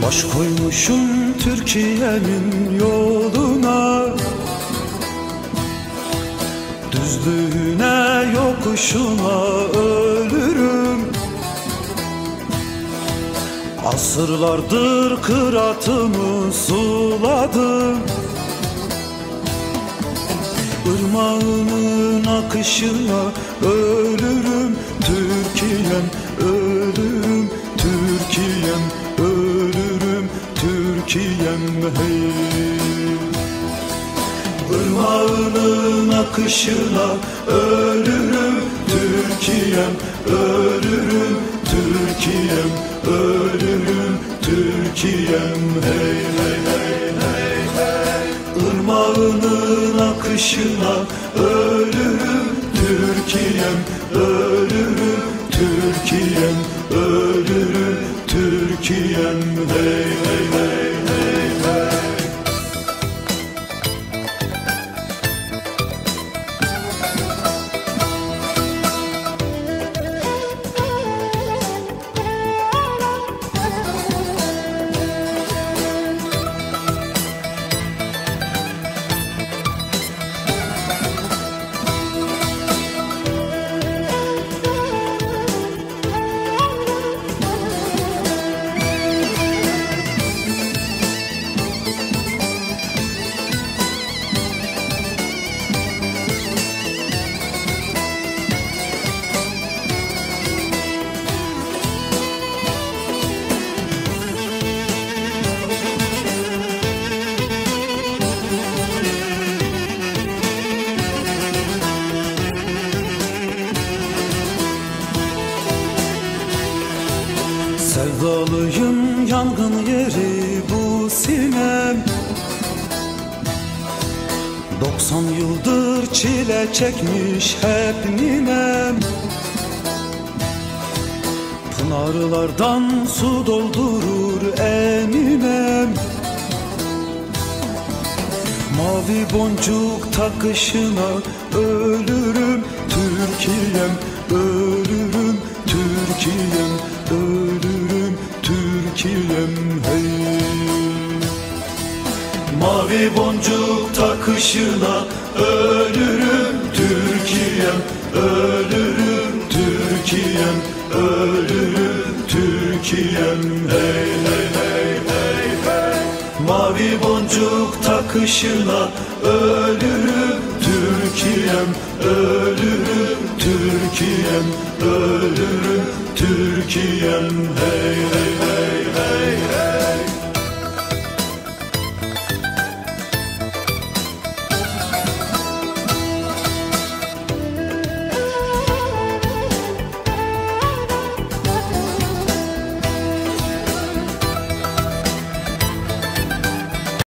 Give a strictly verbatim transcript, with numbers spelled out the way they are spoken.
Baş koymuşum Türkiye'nin yoluna, düzlüğüne yokuşuna ölürüm. Asırlardır kıratımı suladım, Irmağının akışına ölürüm. Türkiye'm ölürüm, Türkiye'm ölürüm, Türkiye'm hey. Irmağının akışına ölürüm, Türkiye'm ölürüm, Türkiye'm ölürüm, Türkiye'm hey hey hey hey hey. Irmağının akışına ölürüm, Türkiye'm ölürüm, Türkiye'm ölürüm, Türkiye'm hey hey hey hey hey. Sevdalıyım, yangın yeri bu sinem. Doksan yıldır çile çekmiş hep ninem. Pınarlardan su doldurur eninem. Mavi boncuk takışına ölürüm, Türkiye'm ölürüm, Türkiye'm ölürüm, Türkiye'm hey. Mavi boncuk takışına ölürüm, Türkiye'm ölürüm, Türkiye'm ölürüm, Türkiye'm hey hey hey hey hey. Mavi boncuk takışına ölürüm, Türkiye'm ölürüm, Türkiye'm ölürüm, Türkiye'm hey hey hey.